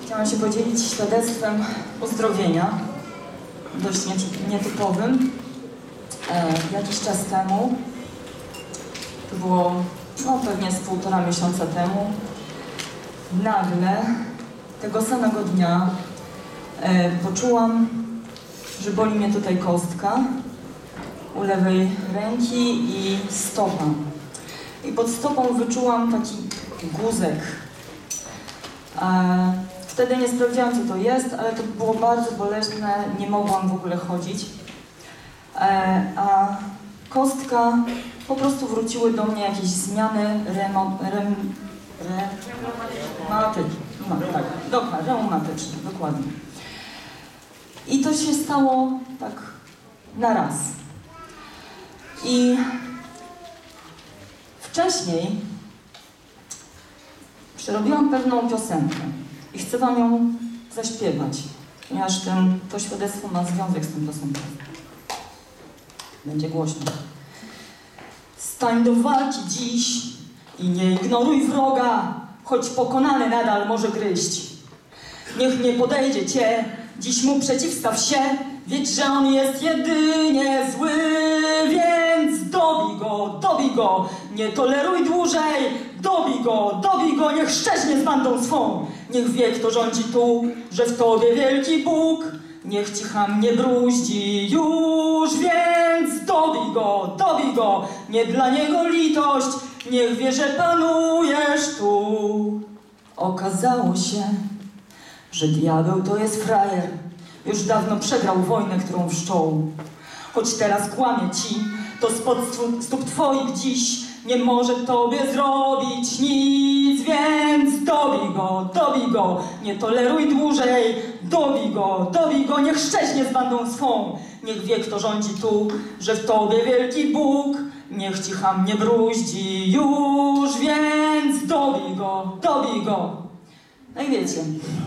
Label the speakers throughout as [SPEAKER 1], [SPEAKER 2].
[SPEAKER 1] Chciałam się podzielić świadectwem uzdrowienia, dość nietypowym. Jakiś czas temu, to było pewnie z 1,5 miesiąca temu, nagle tego samego dnia poczułam, że boli mnie tutaj kostka u lewej ręki i stopa. I pod stopą wyczułam taki guzek. Wtedy nie sprawdziłam, co to jest, ale to było bardzo bolesne, nie mogłam w ogóle chodzić. A kostka, po prostu wróciły do mnie jakieś zmiany reumatyczne, dokładnie. I to się stało tak na raz. I wcześniej przerobiłam pewną piosenkę i chcę wam ją zaśpiewać, ponieważ to świadectwo ma związek z tą piosenką. Będzie głośno. Stań do walki dziś i nie ignoruj wroga, choć pokonany nadal może gryźć. Niech nie podejdzie cię, dziś mu przeciwstaw się, wiedz, że on jest jedynie zły, więc dobij go, nie toleruj dłużej, dobij go, niech szczeźnie z bandą swą. Niech wie, kto rządzi tu, że w tobie wielki Bóg, niech ci cham nie bruździ już, więc dobij go, nie dla niego litość, niech wie, że panujesz tu. Okazało się, że diabeł to jest frajer, już dawno przegrał wojnę, którą wszczął. Choć teraz kłamie ci, to spod stóp twoich dziś nie może tobie zrobić nic, więc dobij go, nie toleruj dłużej, dobij go, niech szczeźnie z bandą swą. Niech wie, kto rządzi tu, że w tobie wielki Bóg, niech ci cham nie bruździ już, więc dobij go. No i wiecie,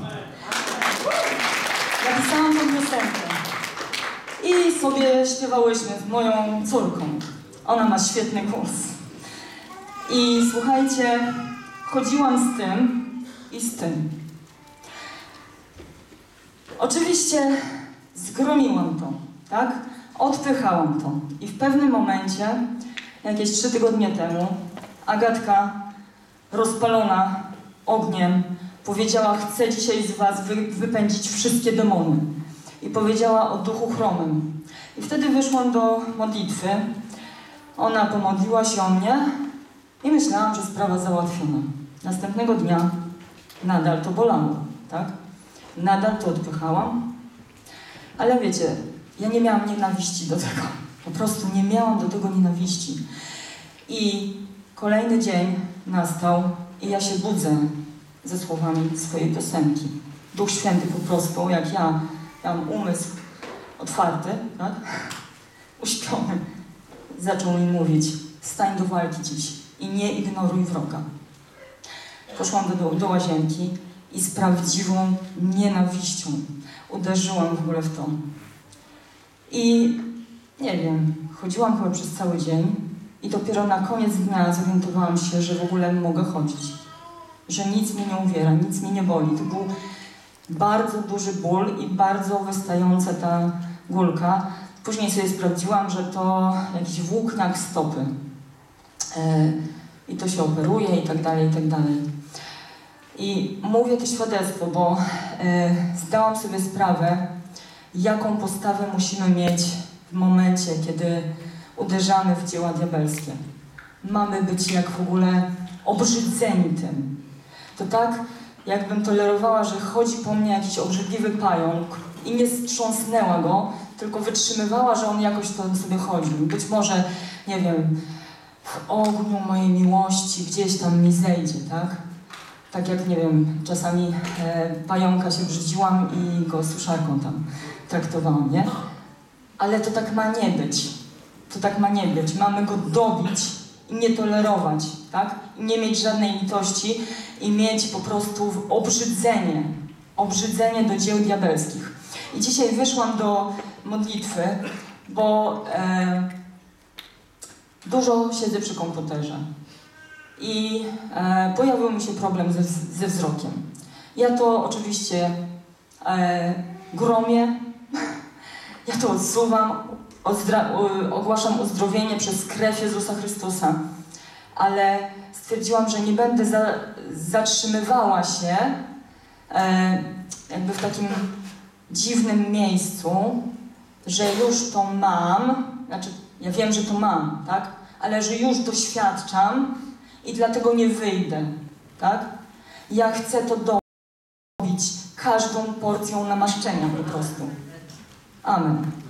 [SPEAKER 1] napisałam tę piosenkę i sobie śpiewałyśmy z moją córką. Ona ma świetny głos. I słuchajcie, chodziłam z tym i z tym. Oczywiście zgromiłam to, tak? Odpychałam to. I w pewnym momencie, jakieś 3 tygodnie temu, Agatka, rozpalona ogniem, powiedziała: chcę dzisiaj z was wypędzić wszystkie demony. I powiedziała o duchu chromym. I wtedy wyszłam do modlitwy. Ona pomodliła się o mnie i myślałam, że sprawa załatwiona. Następnego dnia nadal to bolało, tak? Nadal to odpychałam. Ale wiecie, ja nie miałam nienawiści do tego. Po prostu nie miałam do tego nienawiści. I kolejny dzień nastał i ja się budzę ze słowami swojej piosenki. Duch Święty po prostu, jak ja mam umysł otwarty, tak? Uśpiony, zaczął mi mówić: stań do walki dziś i nie ignoruj wroga. Poszłam do łazienki i z prawdziwą nienawiścią uderzyłam w ogóle w to. I nie wiem, chodziłam chyba przez cały dzień i dopiero na koniec dnia zorientowałam się, że w ogóle mogę chodzić. Że nic mnie nie uwiera, nic mnie nie boli. To był bardzo duży ból i bardzo wystająca ta gulka. Później sobie sprawdziłam, że to jakiś włókniak stopy. I to się operuje i tak dalej, i tak dalej. I mówię to świadectwo, bo zdałam sobie sprawę, jaką postawę musimy mieć w momencie, kiedy uderzamy w dzieła diabelskie. Mamy być jak w ogóle obrzydzeni tym. To tak, jakbym tolerowała, że chodzi po mnie jakiś obrzydliwy pająk i nie strząsnęła go, tylko wytrzymywała, że on jakoś tam sobie chodził. Być może, nie wiem, w ogniu mojej miłości gdzieś tam mi zejdzie, tak? Tak jak, nie wiem, czasami pająka się brzydziłam i go suszarką tam traktowałam, nie? Ale to tak ma nie być. To tak ma nie być. Mamy go dobić i nie tolerować, tak? I nie mieć żadnej litości i mieć po prostu obrzydzenie do dzieł diabelskich. I dzisiaj wyszłam do modlitwy, bo dużo siedzę przy komputerze i pojawił mi się problem ze wzrokiem. Ja to oczywiście gromię, ja to odsuwam, ogłaszam uzdrowienie przez krew Jezusa Chrystusa, ale stwierdziłam, że nie będę zatrzymywała się jakby w takim dziwnym miejscu, że już to mam, znaczy ja wiem, że to mam, tak? Ale że już doświadczam i dlatego nie wyjdę, tak? Ja chcę to dobić każdą porcją namaszczenia po prostu. Amen.